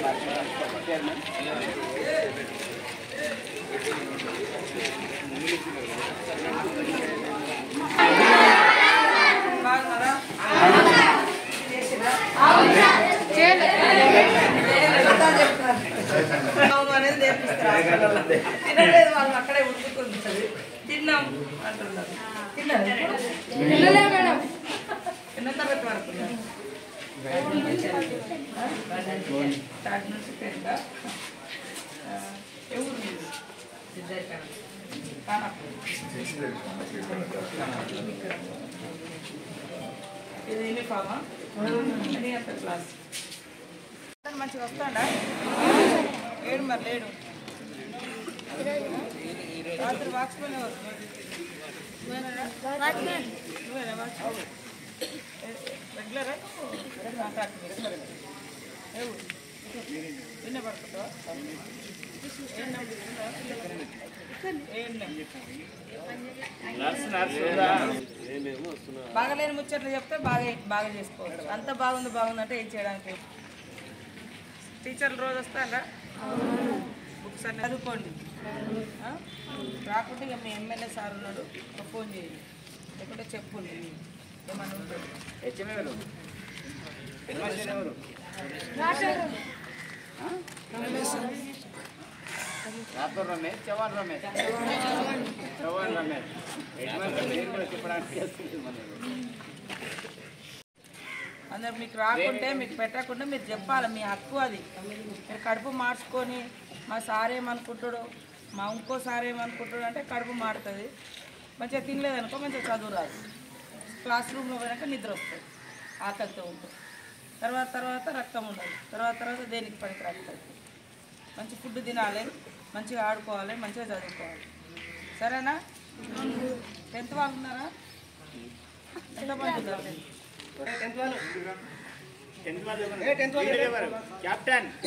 అనేది నేర్పిస్తారు. తినలేదు వాళ్ళు అక్కడే ఉడుకుతుంది. తిన్నాం అంటున్నారు. తిన్నలే మేడం. ఎన్నో తరగతి వరకు స్టార్ట్ నుంచి పెద్ద ఎవరు ఇది యూనిఫామా అని అంత క్లాస్ మంచిగా వస్తాడా? ఏడు మరి లేడు. రాత్రి వాచ్మెన్ ఎవరు? నువ్వేనా వాచ్మెన్? రెగ్యులరా నిన్నే పడుకుంటావా? బాగలేని ముచ్చట్లు చెప్తే బాగా చేసుకోవచ్చు. అంత బాగుందంటే ఏం చేయడానికి? టీచర్లు రోజు వస్తారా? బుక్స్ అన్నీ చదువుకోండి. రాకుంటే ఇక మీ ఎమ్మెల్యే సార్ ఉన్నాడు, ఫోన్ చేయండి, లేకుంటే చెప్పుండి ఏమన్నా ఉంటుంది. అందరు మీకు రాకుంటే మీకు పెట్టకుండా మీరు చెప్పాలి, మీ హక్కు అది. మీరు కడుపు మార్చుకొని మా సార్ ఏమనుకుంటాడు, మా ఇంకో సార్ ఏమనుకుంటాడు అంటే కడుపు మారుతుంది. మంచిగా తినలేదనుకో మంచిగా చదువు రాదు. క్లాస్ రూమ్లో పోయినాక నిద్ర వస్తుంది, ఆకలితో ఉంటుంది. తర్వాత రక్తం ఉండదు. తర్వాత దేనికి పనికి రాస్తుంది. మంచి ఫుడ్ తినాలి, మంచిగా ఆడుకోవాలి, మంచిగా చదువుకోవాలి. సరేనా? 10th వాళ్ళు ఉన్నారా? ఎంతమంది ఉన్నారు? 10th క్యాప్టెన్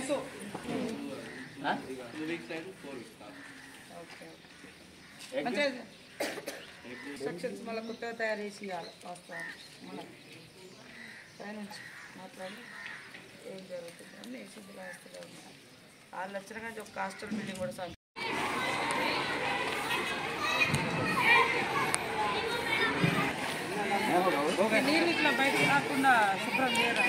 మంచిగా ఇన్స్ట్రక్షన్స్ మళ్ళీ కొత్తగా తయారు చేసి ఇవ్వాలి. వాస్తవాన్ని మన పైనుంచి మాట్లాడి ఏం జరుగుతుంది అని సిద్ధులు వస్తూనే ఉన్నారు. 6 లక్షల కానీ ఒక హాస్టల్ బిల్డింగ్ కూడా సార్ నీళ్ళు ఇట్లా బయటకు రాకుండా శుభ్రం చేయరా?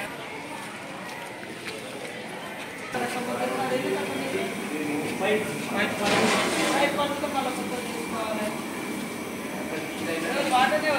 వాటనే